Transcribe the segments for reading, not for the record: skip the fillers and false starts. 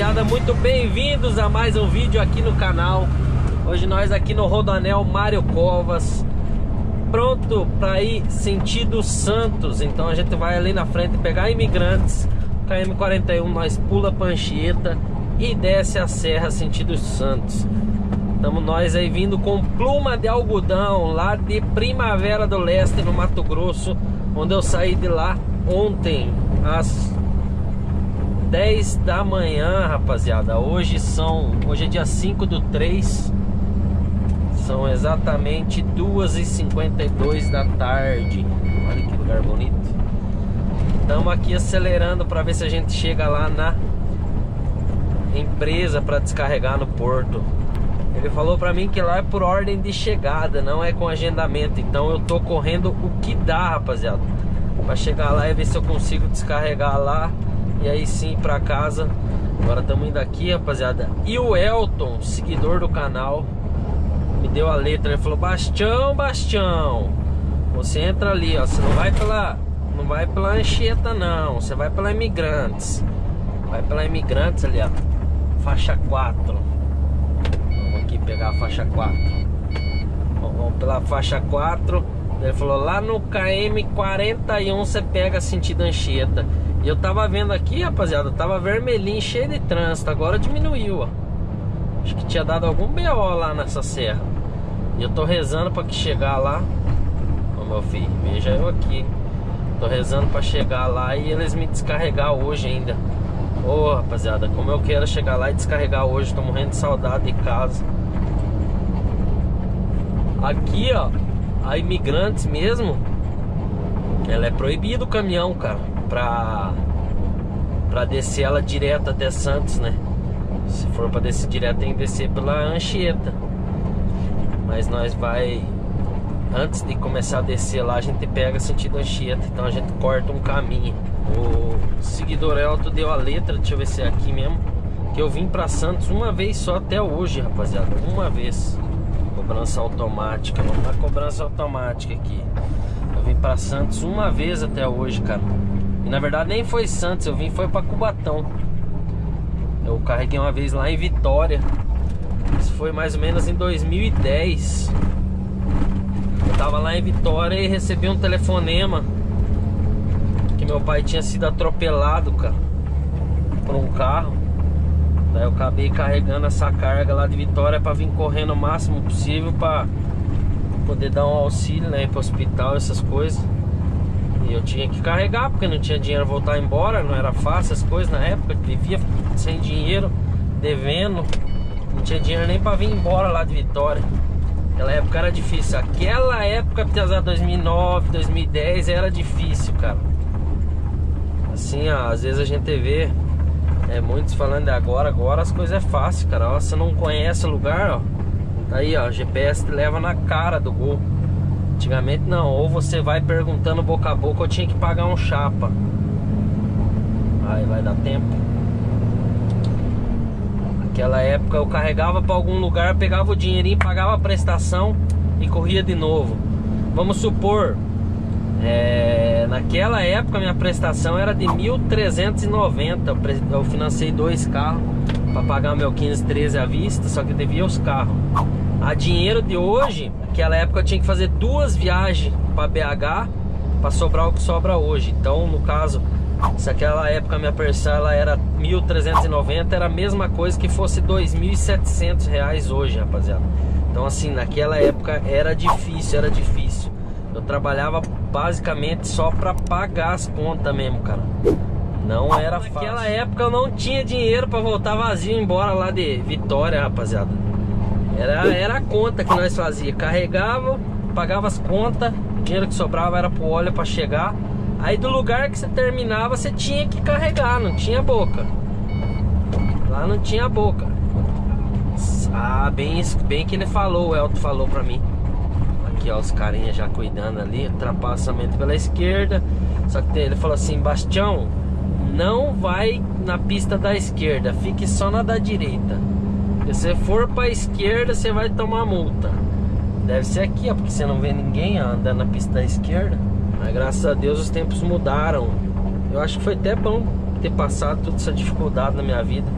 rapaziada, muito bem-vindos a mais um vídeo aqui no canal. Hoje nós aqui no Rodoanel Mário Covas, pronto para ir sentido Santos. Então a gente vai ali na frente pegar Imigrantes, KM41, nós pula a Anchieta e desce a serra sentido Santos. Estamos nós aí vindo com Pluma de Algodão, lá de Primavera do Leste, no Mato Grosso, onde eu saí de lá ontem às 10 da manhã, rapaziada. Hoje é dia 5/3. São exatamente 2h52 da tarde. Olha que lugar bonito. Estamos aqui acelerando para ver se a gente chega lá na empresa para descarregar no porto. Ele falou para mim que lá é por ordem de chegada, não é com agendamento. Então eu tô correndo o que dá, rapaziada, para chegar lá e ver se eu consigo descarregar lá e aí sim pra casa. Agora estamos indo aqui, rapaziada. E o Elton, seguidor do canal, me deu a letra. Ele falou: Bastião, você entra ali, ó. Você não vai pela Anchieta não, você vai pela Imigrantes. Vai pela Imigrantes ali, ó, faixa 4. Vamos aqui pegar a faixa 4. Vamos pela faixa 4. Ele falou: lá no KM41 você pega sentido Anchieta. E eu tava vendo aqui, rapaziada, tava vermelhinho, cheio de trânsito. Agora diminuiu, ó. Acho que tinha dado algum BO lá nessa serra. E eu tô rezando pra que chegar lá. Ô meu filho, veja eu aqui. Tô rezando pra chegar lá e eles me descarregar hoje ainda. Ô rapaziada, como eu quero chegar lá e descarregar hoje. Tô morrendo de saudade de casa. Aqui, ó, a Imigrantes mesmo, ela é proibido o caminhão, cara, pra descer ela direto até Santos, né? Se for pra descer direto, tem que descer pela Anchieta. Mas nós vai, antes de começar a descer lá, a gente pega sentido Anchieta. Então a gente corta um caminho. O seguidor Elton deu a letra, deixa eu ver se é aqui mesmo, que eu vim pra Santos uma vez só até hoje, rapaziada. Uma vez. Cobrança automática, vamos dar cobrança automática aqui. Eu vim pra Santos uma vez até hoje, cara. E na verdade nem foi Santos, foi pra Cubatão. Eu carreguei uma vez lá em Vitória. Isso foi mais ou menos em 2010. Eu tava lá em Vitória e recebi um telefonema que meu pai tinha sido atropelado, cara, por um carro. Daí eu acabei carregando essa carga lá de Vitória pra vir correndo o máximo possível pra poder dar um auxílio, né, ir pro hospital, essas coisas. E eu tinha que carregar porque não tinha dinheiro pra voltar embora. Não era fácil as coisas na época. Eu vivia sem dinheiro, devendo. Não tinha dinheiro nem pra vir embora lá de Vitória. Aquela época era difícil. Aquela época, apesar de 2009, 2010, era difícil, cara. Assim, ó, às vezes a gente vê muitos falando de agora as coisas é fácil, cara. Ó, você não conhece o lugar, ó, tá aí, ó, GPS te leva na cara do gol. Antigamente não, ou você vai perguntando boca a boca, eu tinha que pagar um chapa. Aí vai dar tempo. Naquela época eu carregava pra algum lugar, pegava o dinheirinho, pagava a prestação e corria de novo. Vamos supor, naquela época minha prestação era de 1.390. Eu financei 2 carros pra pagar meu 1513 à vista, só que eu devia os carros. A dinheiro de hoje, naquela época eu tinha que fazer 2 viagens para BH para sobrar o que sobra hoje. Então, no caso, se aquela época minha prestação ela era 1.390, era a mesma coisa que fosse 2.700 reais hoje, rapaziada. Então, assim, naquela época era difícil. Eu trabalhava basicamente só para pagar as contas mesmo, cara. Não era fácil. Naquela época eu não tinha dinheiro para voltar vazio embora lá de Vitória, rapaziada. Era a conta que nós fazia. Carregava, pagava as contas, o dinheiro que sobrava era pro óleo para chegar. Aí do lugar que você terminava, você tinha que carregar, não tinha boca. Lá não tinha boca. Ah, bem que ele falou, o Elton falou pra mim. Aqui, ó, os carinhas já cuidando ali, ultrapassamento pela esquerda. Só que ele falou assim: Bastião, não vai na pista da esquerda, fique só na da direita. Se você for pra esquerda, você vai tomar multa. Deve ser aqui, ó, porque você não vê ninguém, ó, andando na pista da esquerda. Mas graças a Deus os tempos mudaram. Eu acho que foi até bom ter passado toda essa dificuldade na minha vida.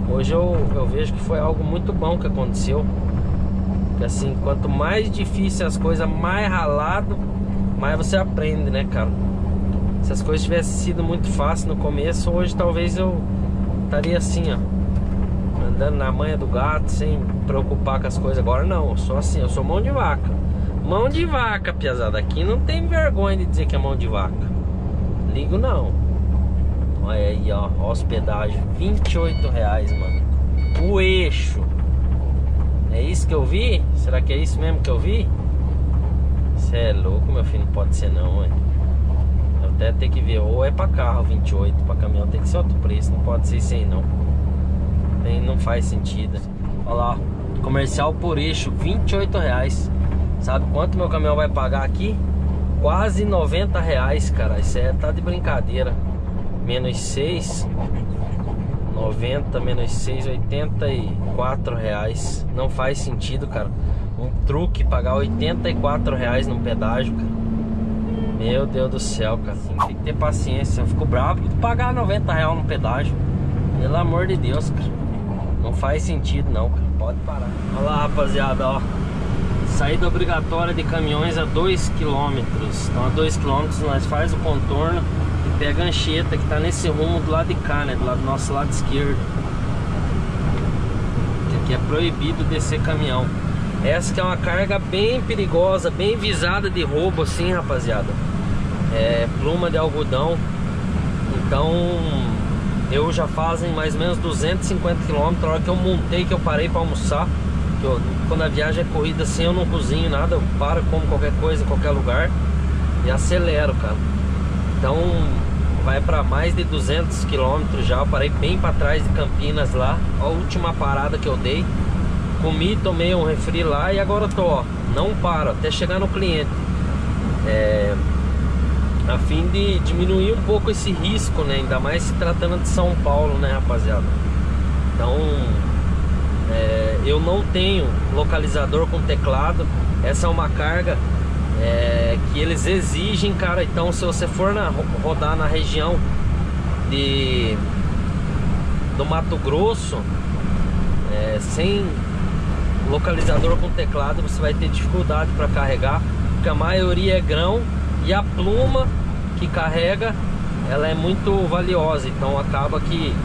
hoje eu vejo que foi algo muito bom que aconteceu. Porque assim, quanto mais difícil as coisas, mais ralado, mais você aprende, né, cara? Se as coisas tivessem sido muito fácil no começo, hoje talvez eu estaria assim, ó, andando na manha do gato, sem preocupar com as coisas. Agora não, eu sou assim, eu sou mão de vaca. Mão de vaca, piazada. Aqui não tem vergonha de dizer que é mão de vaca. Ligo não. Olha aí, ó, hospedagem, R$28, mano. O eixo. É isso que eu vi? Será que é isso mesmo que eu vi? Você é louco, meu filho, não pode ser não, ué. Eu até tenho que ver, ou é pra carro 28, pra caminhão tem que ser outro preço, não pode ser isso aí não. Não faz sentido. Olha lá, comercial por eixo, R$28. Sabe quanto meu caminhão vai pagar aqui? Quase R$90, cara. Isso é, tá de brincadeira. Menos 6, 90 menos 6, R$84. Não faz sentido, cara. Um truque pagar R$84 num pedágio, cara. Meu Deus do céu, cara. Tem que ter paciência. Eu fico bravo de pagar R$90 num pedágio. Pelo amor de Deus, cara. Não faz sentido não, cara. Pode parar. Olha lá, rapaziada, ó. Saída obrigatória de caminhões a 2 km. Então a 2 km nós faz o contorno e pega a Anchieta, que tá nesse rumo do lado de cá, né? Do lado do nosso lado esquerdo. Que aqui é proibido descer caminhão. Essa que é uma carga bem perigosa, bem visada de roubo assim, rapaziada. É pluma de algodão. Então eu já fazem mais ou menos 250 km. A hora que eu montei, que eu parei para almoçar, que quando a viagem é corrida assim, eu não cozinho nada, eu paro, como qualquer coisa em qualquer lugar e acelero, cara. Então vai para mais de 200 km já. Eu parei bem para trás de Campinas lá, a última parada que eu dei. Comi, tomei um refri lá e agora eu tô, ó, não paro até chegar no cliente. A fim de diminuir um pouco esse risco, né? Ainda mais se tratando de São Paulo, né, rapaziada? Então eu não tenho localizador com teclado. Essa é uma carga que eles exigem, cara. Então se você for rodar na região do Mato Grosso, sem localizador com teclado, você vai ter dificuldade para carregar, porque a maioria é grão e a pluma que carrega, ela é muito valiosa. Então acaba que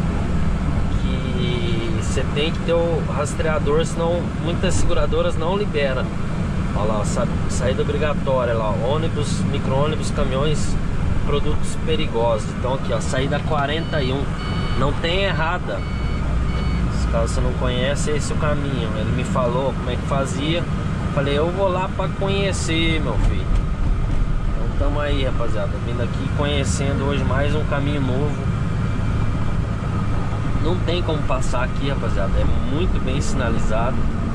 você tem que ter o rastreador, senão muitas seguradoras não liberam. Olha lá, saída obrigatória lá, ônibus, micro-ônibus, caminhões, produtos perigosos. Então aqui, ó, saída 41, não tem errada. Caso você não conhece, esse é o caminho. Ele me falou como é que fazia. Falei, eu vou lá pra conhecer, meu filho. Então tamo aí, rapaziada, vindo aqui conhecendo hoje mais um caminho novo. Não tem como passar aqui, rapaziada, é muito bem sinalizado.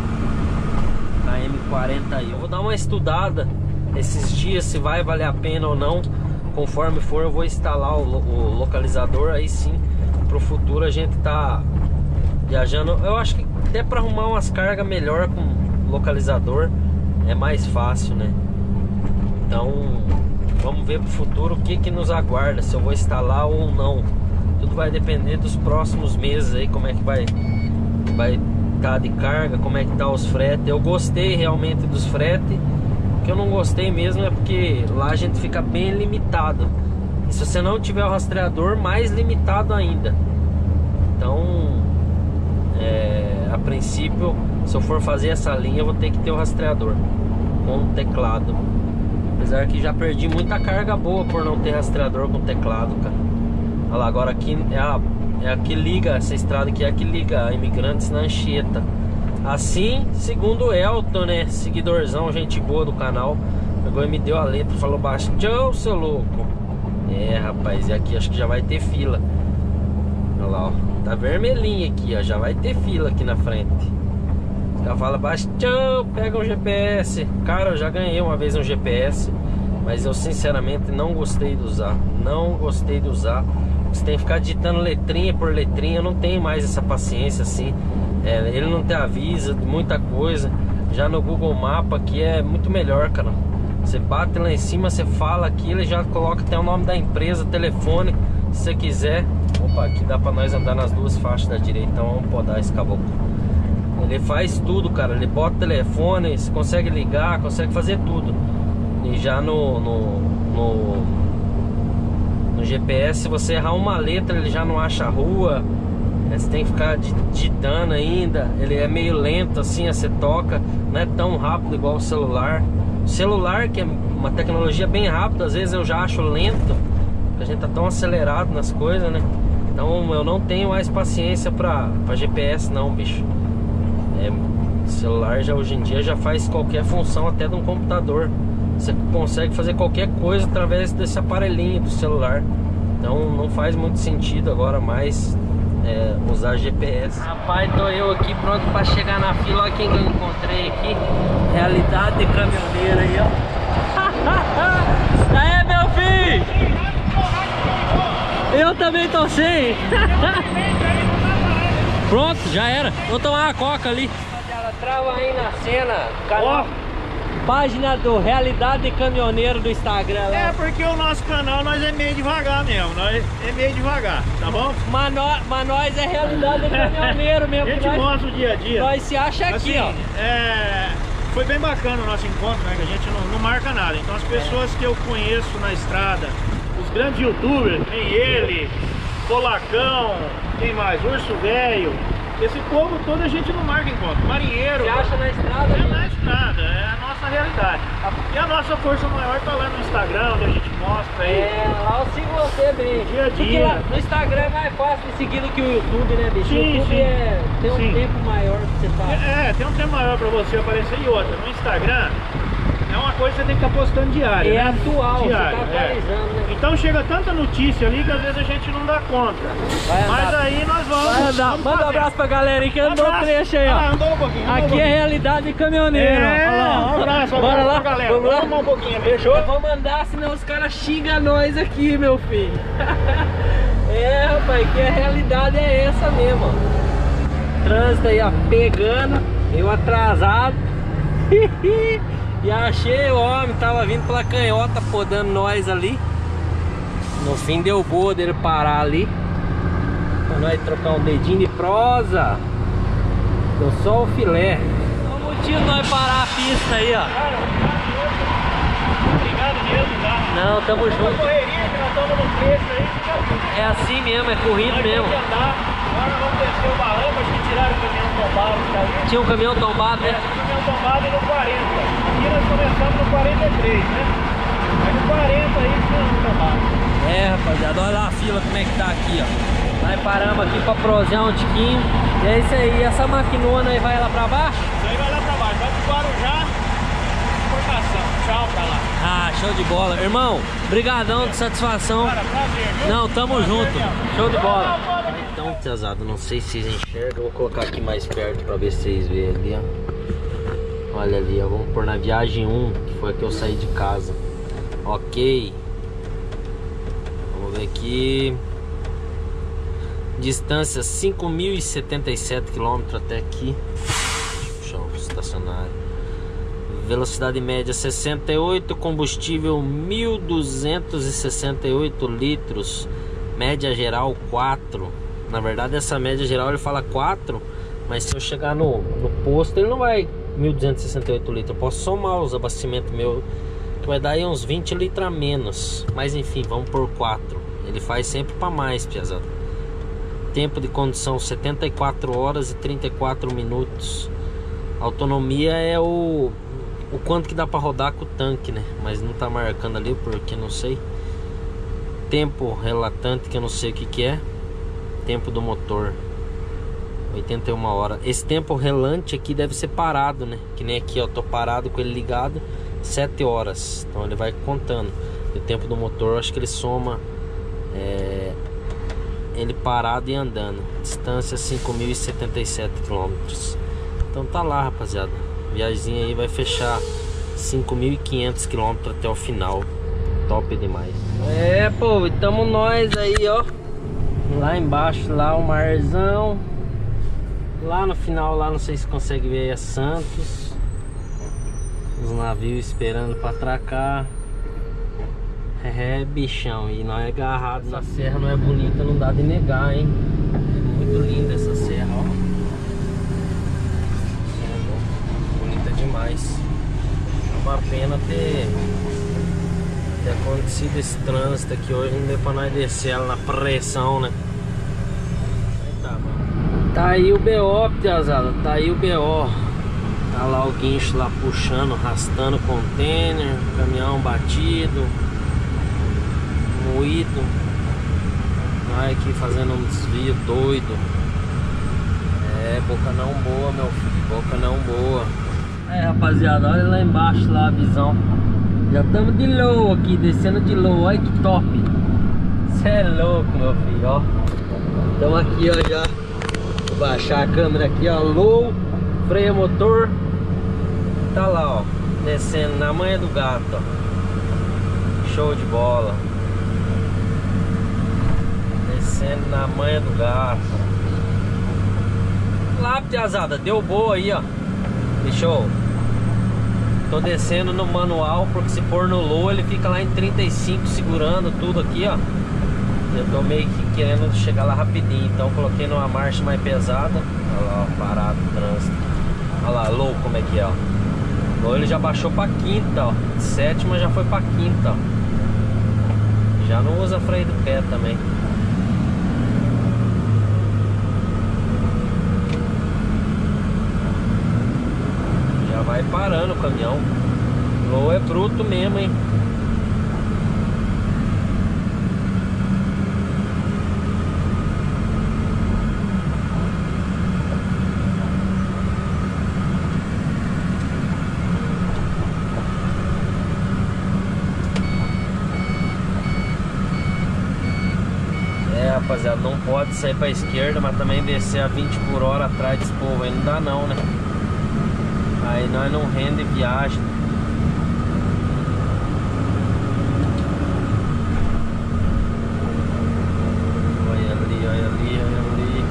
KM41. Eu vou dar uma estudada esses dias se vai valer a pena ou não. Conforme for, eu vou instalar o localizador. Aí sim, pro futuro a gente tá viajando. Eu acho que até para arrumar umas cargas melhor com localizador é mais fácil, né? Então vamos ver pro futuro o que nos aguarda, se eu vou instalar ou não. Tudo vai depender dos próximos meses aí, como é que vai estar de carga, como é que tá os fretes. Eu gostei realmente dos fretes. O que eu não gostei mesmo é porque lá a gente fica bem limitado, e se você não tiver o rastreador, mais limitado ainda. Então a princípio, se eu for fazer essa linha, eu vou ter que ter o rastreador com teclado. Apesar que já perdi muita carga boa por não ter rastreador com teclado, cara. Olha lá, agora aqui é a que liga, essa estrada aqui é a que liga a Imigrantes na Anchieta. Assim, segundo o Elton, né, seguidorzão, gente boa do canal, pegou e me deu a letra, falou: Bastião, seu louco. Rapaz, e aqui acho que já vai ter fila. Olha lá, ó, tá vermelhinho aqui, ó, já vai ter fila aqui na frente. Os caras falam: Bastião, pega um GPS. Cara, eu já ganhei uma vez um GPS, mas eu sinceramente não gostei de usar. Não gostei de usar. Você tem que ficar digitando letrinha por letrinha. Eu não tenho mais essa paciência assim. Ele não te avisa de muita coisa. Já no Google Maps aqui é muito melhor, cara. Você bate lá em cima, você fala aqui, ele já coloca até o nome da empresa, telefone, se você quiser. Opa, aqui dá pra nós andar nas duas faixas da direita, então vamos podar esse caboclo. Ele faz tudo, cara. Ele bota o telefone, você consegue ligar, consegue fazer tudo. E já no GPS, se você errar uma letra, ele já não acha a rua. Você tem que ficar digitando ainda. Ele é meio lento assim, você toca. Não é tão rápido igual o celular. O celular, que é uma tecnologia bem rápida, às vezes eu já acho lento, porque a gente tá tão acelerado nas coisas, né? Então eu não tenho mais paciência pra GPS não, bicho. O celular já hoje em dia já faz qualquer função, até de um computador. Você consegue fazer qualquer coisa através desse aparelhinho do celular. Então não faz muito sentido agora mais usar GPS. Rapaz, tô eu aqui pronto pra chegar na fila. Olha quem que eu encontrei aqui. Realidade de caminhoneiro aí, ó. Aí, meu filho! Eu também tô sem. Pronto, já era. Vou tomar uma coca ali. Trava aí na cena, canal. Página do Realidade de Caminhoneiro do Instagram lá. É porque o nosso canal nós é meio devagar mesmo, nós é meio devagar, tá bom? Mas nós é Realidade de Caminhoneiro mesmo. A gente mostra o dia a dia. Nós se acha aqui, assim, ó. Foi bem bacana o nosso encontro, né? Que a gente não marca nada. Então as pessoas que eu conheço na estrada, os grandes youtubers, tem ele, Polacão, quem mais? Urso Velho. Esse povo todo a gente não marca encontro. Marinheiro. Você acha na estrada? É na estrada, é a nossa realidade. E a nossa força maior tá lá no Instagram, onde a gente mostra aí. Lá eu sigo você bem. Dia a dia. Porque lá no Instagram é mais fácil de seguir do que o YouTube, né, bicho? Sim, o YouTube sim. Tem um tempo maior pra você estar. Tem um tempo maior pra você aparecer. E outra, no Instagram é uma coisa que você tem que estar postando diário. É né? atual, diário, você tá atualizando, né? Então chega tanta notícia ali que às vezes a gente não dá conta. Mas aí nós vamos. Manda um abraço pra galera aí que andou trecho aí, ó. Andou um pouquinho. Aqui é Realidade de Caminhoneiro, ó. Um abraço, bora lá, galera. Vamos lá tomar um pouquinho, fechou? Eu vou mandar, senão os caras xingam nós aqui, meu filho. Rapaz, que a realidade é essa mesmo, ó. Trânsito aí, ó, pegando, eu atrasado. E achei o homem, tava vindo pela canhota, podando nós ali. No fim deu boa dele parar ali, pra nós trocar um dedinho de prosa. Deu só o filé. Olha o motivo de nós parar a pista aí, ó. Obrigado mesmo, tá? Não, tamo junto. Correria que nós estamos no trecho aí. É assim mesmo, é corrido mesmo. Agora vamos descer o balão, acho que tiraram o caminhão tombado. Tá? Tinha um caminhão tombado, né? Tinha um caminhão tombado no 40. Aqui nós começamos no 43, né? Aí no 40 aí tinha um tombado. Rapaziada, olha lá a fila como é que tá aqui, ó. Nós paramos aqui pra prosear um tiquinho. E é isso aí, essa maquinona aí vai lá pra baixo? Isso aí vai lá pra baixo, vai pro Guarujá, exportação, tchau pra lá. Ah, show de bola. Irmão, brigadão de satisfação. Cara, prazer, viu? Não, tamo junto. Mesmo. Show de bola. Então, tiazada, não sei se vocês enxergam. Vou colocar aqui mais perto pra ver se vocês veem ali, ó. Olha ali, ó. Vamos pôr na viagem 1, que foi a que eu saí de casa. Ok. Vamos ver aqui. Distância 5.077 km até aqui. Deixa eu puxar o estacionário. Velocidade média 68, combustível 1.268 litros, média geral 4. Na verdade essa média geral ele fala 4, mas se eu chegar no posto ele não vai 1.268 litros. Eu posso somar os abastecimentos meu, que vai dar aí uns 20 litros a menos. Mas enfim, vamos por 4. Ele faz sempre para mais, pesado. Tempo de condução 74 horas e 34 minutos. Autonomia é o quanto que dá para rodar com o tanque, né? Mas não tá marcando ali porque não sei. Tempo relatante, que eu não sei o que é. Tempo do motor 81 horas. Esse tempo relante aqui deve ser parado, né? Que nem aqui, ó, tô parado com ele ligado 7 horas. Então ele vai contando. E o tempo do motor, acho que ele soma ele parado e andando. Distância 5.077 km. Então tá lá, rapaziada. Viagemzinha aí vai fechar 5.500 km até o final. Top demais. Pô, tamo nós aí, ó. Lá embaixo, lá o marzão. Lá no final, lá não sei se consegue ver aí, é Santos. Os navios esperando pra atracar. É, bichão, e nós é agarrado. Essa serra não é bonita, não dá de negar, hein? É muito linda essa serra, ó. Bonita demais. É uma pena ter acontecido esse trânsito aqui hoje. Não deu pra nós descer ela na pressão, né? Aí tá, mano. Tá aí o BO, piazada. Tá aí o BO. Tá lá o guincho lá puxando, arrastando o container. Caminhão batido, moído. Nós aqui fazendo um desvio doido. É, boca não boa, meu filho. Boca não boa. Aí, rapaziada, olha lá embaixo lá a visão. Já estamos de low aqui, descendo de low. Olha que top. Cê é louco, meu filho, ó. Estamos aqui, ó, já. Vou baixar a câmera aqui, ó. Low, freio motor. Tá lá, ó. Descendo na manha do gato, ó. Show de bola. Descendo na manha do gato. Lá, piazada, deu boa aí, ó. Fechou. Tô descendo no manual, porque se for no low ele fica lá em 35 segurando tudo aqui, ó. Eu tô meio que querendo chegar lá rapidinho, então coloquei numa marcha mais pesada. Olha lá, ó, parado o trânsito. Olha lá, low como é que é, ó. Low ele já baixou pra quinta, ó. Sétima já foi pra quinta, ó. Já não usa freio do pé também. Vai parando o caminhão. Low é bruto mesmo, hein? É, rapaziada, não pode sair pra esquerda, mas também descer a 20 por hora atrás desse povo aí não dá não, né? Aí nós não rende viagem. Olha ali, olha ali, olha ali.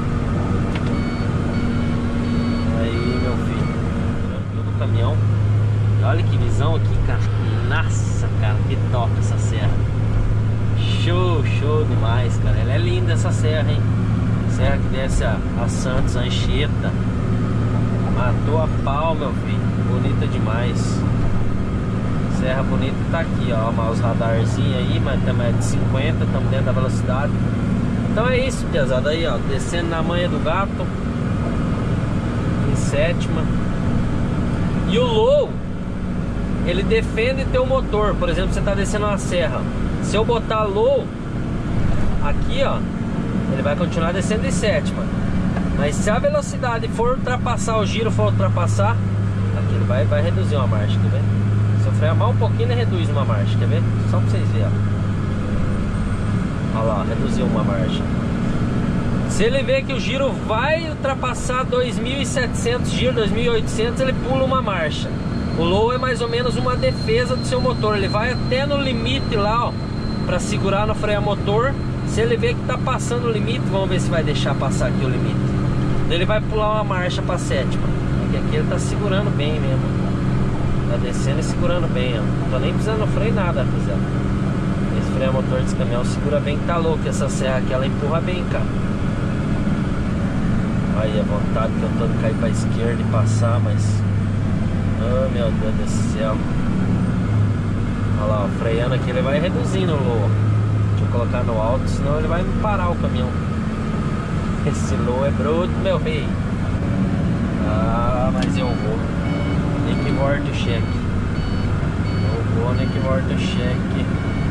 Aí, meu filho. Tranquilo o caminhão. E olha que visão aqui, cara. Nossa, cara, que top essa serra. Show, show demais, cara. Ela é linda essa serra, hein? Serra que desce a Santos, a Anchieta. Matou a pau, meu filho. Bonita demais. Serra bonita tá aqui, ó. Mas os radarzinhos aí, mas também é de 50, estamos dentro da velocidade. Então é isso, pesado. Aí, ó, descendo na manha do gato. Em sétima. E o low, ele defende teu motor. Por exemplo, você tá descendo uma serra. Se eu botar low aqui, ó, ele vai continuar descendo em sétima. Mas se a velocidade for ultrapassar, o giro for ultrapassar, aqui ele vai reduzir uma marcha, quer ver? Se eu frear mal um pouquinho, ele reduz uma marcha, quer ver? Só pra vocês verem, ó. Olha lá, reduziu uma marcha. Se ele vê que o giro vai ultrapassar 2.700 giros, 2.800, ele pula uma marcha. O low é mais ou menos uma defesa do seu motor. Ele vai até no limite lá, ó, pra segurar no freio a motor. Se ele vê que tá passando o limite, vamos ver se vai deixar passar aqui o limite. Ele vai pular uma marcha para sétima. Porque aqui ele tá segurando bem mesmo. Tá descendo e segurando bem, ó. Não tô nem precisando no freio nada, rapaziada. Esse freio a motor desse caminhão segura bem. Tá louco essa serra aqui, ela empurra bem, cara. Aí a vontade que eu tô de cair pra esquerda e passar, mas... Oh, meu Deus do céu. Olha lá, ó, freando aqui, ele vai reduzindo o low. Deixa eu colocar no alto, senão ele vai parar o caminhão. Esse low é bruto, meu rei. Ah, mas eu vou. Nem que volta o cheque. Eu vou, nem que volta o cheque.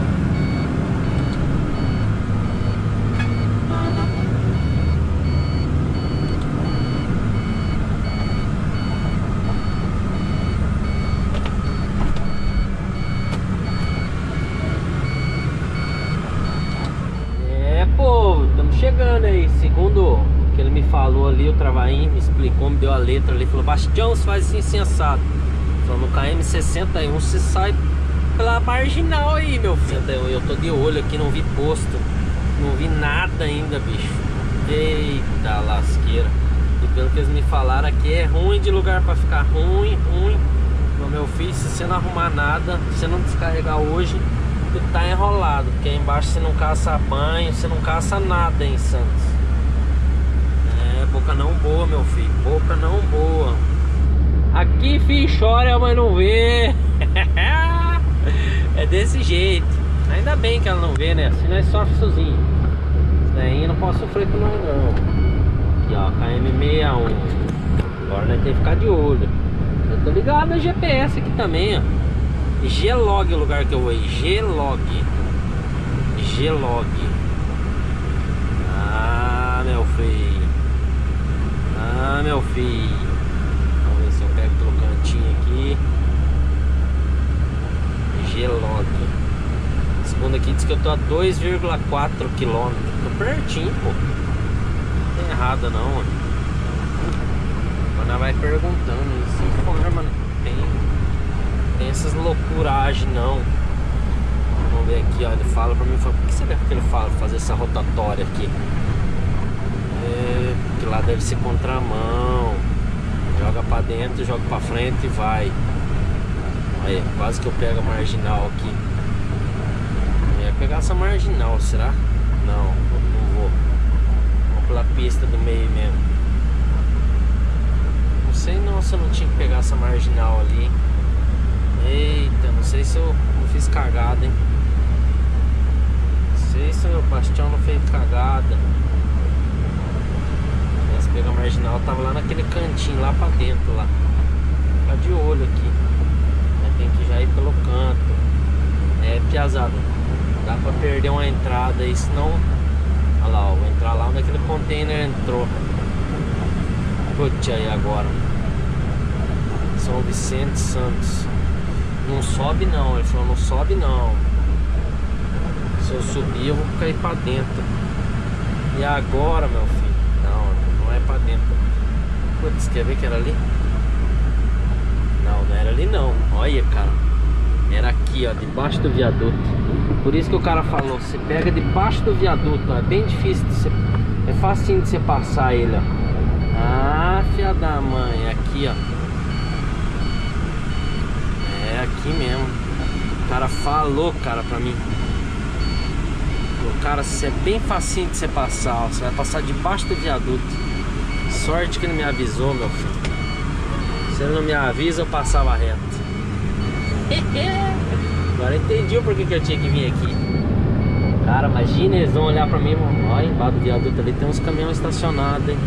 Chegando aí, segundo o que ele me falou ali, o Travaim me explicou, me deu a letra ali, falou: Bastião, você faz assim, assim, assado. Falou: no KM61 você sai pela marginal aí, meu filho. Eu tô de olho aqui, não vi posto, não vi nada ainda, bicho. Eita lasqueira. E pelo que eles me falaram aqui, é ruim de lugar pra ficar, ruim. Então, meu filho, se você não arrumar nada, se você não descarregar hoje, tu tá enrolado, porque aí embaixo você não caça banho, você não caça nada em Santos. É, boca não boa, meu filho, boca não boa. Aqui, filho, chora, mas não vê. É desse jeito. Ainda bem que ela não vê, né? Assim nós sofre sozinho. Isso daí não posso sofrer com nós, não. Aqui, ó, KM61. Agora nós temos que ficar de olho. Eu tô ligado no GPS aqui também, ó. G-Log é o lugar que eu vou ir. G-Log. G-Log. Ah, meu filho. Ah, meu filho. Vamos ver se eu pego pelo cantinho aqui. G-Log. Segundo aqui diz que eu tô a 2,4 km. Tô pertinho, pô. Não tem errado não, ó. Quando vai perguntando, se informa, né? Tem essas loucuragens não. Vamos ver aqui, ó. Ele fala pra mim, fala, por que você vê que ele fala fazer essa rotatória aqui? É, porque lá deve ser contramão. Joga pra dentro, joga pra frente e vai. Aí, quase que eu pego a marginal aqui. Eu ia pegar essa marginal, será? Não, não vou. Vamos pela pista do meio mesmo. Não sei não se eu não tinha que pegar essa marginal ali. Eita, não sei se eu não fiz cagada, hein? Não sei se o Bastião não fez cagada. Se pegar a marginal, tava lá naquele cantinho, lá pra dentro, lá. Ficar de olho aqui. Tem que já ir pelo canto. É, piazada. Dá pra perder uma entrada aí, senão... Olha lá, ó, vou entrar lá onde aquele container entrou. Putz, aí agora. São Vicente Santos. Não sobe não, ele falou, não sobe não. Se eu subir eu vou cair pra dentro. E agora, meu filho? Não, não é pra dentro. Putz, quer ver que era ali? Não, não era ali não. Olha, cara. Era aqui, ó, debaixo do viaduto. Por isso que o cara falou, você pega debaixo do viaduto, ó, é bem difícil de você, é facinho de você passar ele, ó. Ah, filha da mãe, aqui, ó. É aqui mesmo. O cara falou, cara, pra mim. O cara, isso é bem facinho de você passar, ó. Você vai passar debaixo do viaduto. Sorte que ele me avisou, meu filho. Se ele não me avisa, eu passava reto. Agora entendi o porquê que eu tinha que vir aqui. Cara, imagina eles vão olhar pra mim. Olha, embaixo do viaduto ali tem uns caminhões estacionados, hein?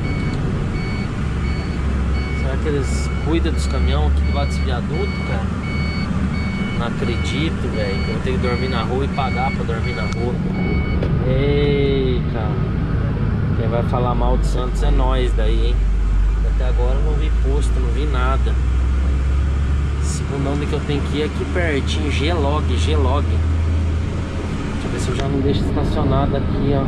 Será que eles cuidam dos caminhões aqui debaixo desse viaduto, cara? Não acredito, velho. Eu vou ter que dormir na rua e pagar pra dormir na rua. Ei, cara. Quem vai falar mal de Santos é nós daí, hein? Até agora eu não vi posto, não vi nada. Segundo onde que eu tenho que ir aqui pertinho, G-Log. Deixa eu ver se eu já não deixo estacionado aqui, ó.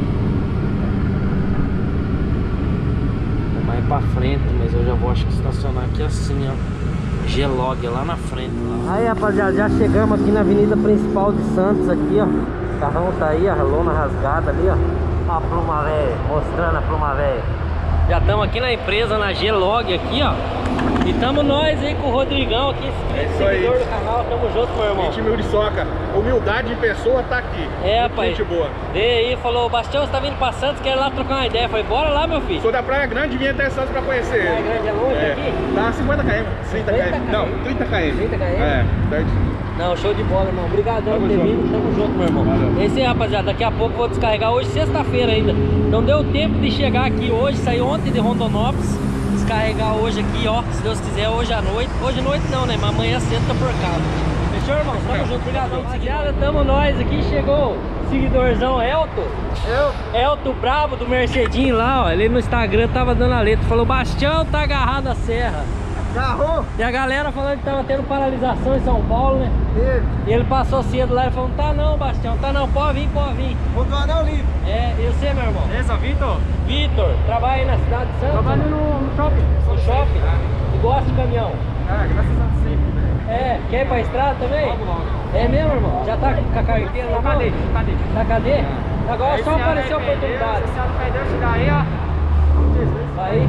Vou mais pra frente, mas eu já vou acho que estacionar aqui assim, ó. G-Log, lá na frente. Lá. Aí, rapaziada, já chegamos aqui na avenida principal de Santos aqui, ó. O carrão tá aí, a lona rasgada ali, ó. Ó a pluma velha, mostrando a pluma velha. Já estamos aqui na empresa, na G-Log aqui, ó. E estamos nós aí com o Rodrigão aqui, seguidor do canal. Tamo junto, meu irmão. 20 mil de soca. Humildade em pessoa tá aqui. É, rapaz. Gente boa. Veio aí, falou, Bastião, você tá vindo pra Santos, quer ir lá trocar uma ideia. Falei, bora lá, meu filho. Sou da Praia Grande, vim até Santos pra conhecer ele. Praia Grande é longe aqui? Tá 50 km, 30 km. Não, 30 km. 30 km? É, certo. Não, show de bola, irmão. Obrigadão por ter vindo. Tamo junto, meu irmão. Valeu. É isso aí, rapaziada. Daqui a pouco eu vou descarregar. Hoje, sexta-feira ainda. Não deu tempo de chegar aqui hoje. Saí ontem de Rondonópolis. Descarregar hoje aqui, ó. Se Deus quiser, hoje à noite. Hoje à noite não, né? Mas amanhã cedo tá por casa. Fechou, irmão? Tamo junto. Obrigadão. Rapaziada, tamo nós aqui. Chegou o seguidorzão Elton. Elton Brabo do Mercedinho lá, ó. Ele no Instagram tava dando a letra. Falou, Bastião tá agarrado à serra. Agarrou? E a galera falando que tava tendo paralisação em São Paulo, né? E ele passou cedo lá e falou, não tá não, Bastião, tá não, pode vir, pode vir. Vou doar não, livre. É, e você, meu irmão? Beleza, Vitor? Vitor, trabalha aí na cidade de Santos? Trabalho no shopping. No shopping? E gosta de caminhão? Ah, graças a Deus sempre, velho. É, quer ir pra estrada também? Vamos logo. É mesmo, irmão? Já tá com a carteira na mão? Cadê? Tá cadê? Agora só apareceu a oportunidade. Se ela perdeu, tirar aí, ó. Aí,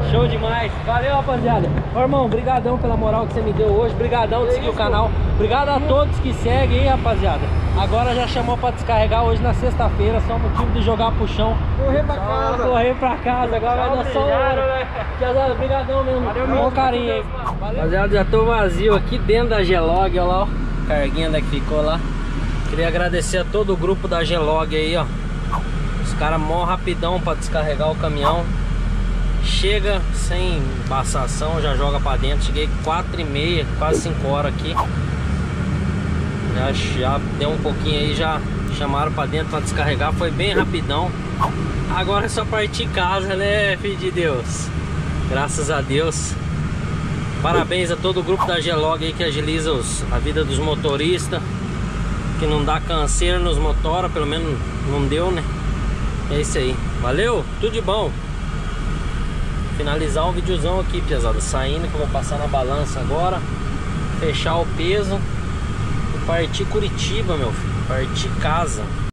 Show demais. Valeu, rapaziada. Ô, irmão, brigadão pela moral que você me deu hoje. Brigadão de seguir o canal. Obrigado a todos que seguem aí, rapaziada. Agora já chamou pra descarregar hoje na sexta-feira. Só motivo de jogar pro chão. Correr pra casa. Correr pra casa. Agora vai dar só hora. Rapaziada, brigadão mesmo. Valeu, bom carinho aí. Rapaziada, já tô vazio aqui dentro da G-Log. Olha lá, ó. Carguinha da que ficou lá. Queria agradecer a todo o grupo da G-Log aí, ó. Os caras mó rapidão pra descarregar o caminhão. Chega sem embaçação, já joga pra dentro. Cheguei 4h30, quase 5 horas aqui. Já deu um pouquinho aí, já chamaram pra dentro pra descarregar. Foi bem rapidão. Agora é só partir casa, né, filho de Deus? Graças a Deus. Parabéns a todo o grupo da G-Log aí que agiliza a vida dos motoristas. Que não dá canseira nos motora, pelo menos não deu, né? É isso aí. Valeu, tudo de bom. Finalizar o videozão aqui, pesada. Saindo, que eu vou passar na balança agora. Fechar o peso. E partir Curitiba, meu filho. Partir casa.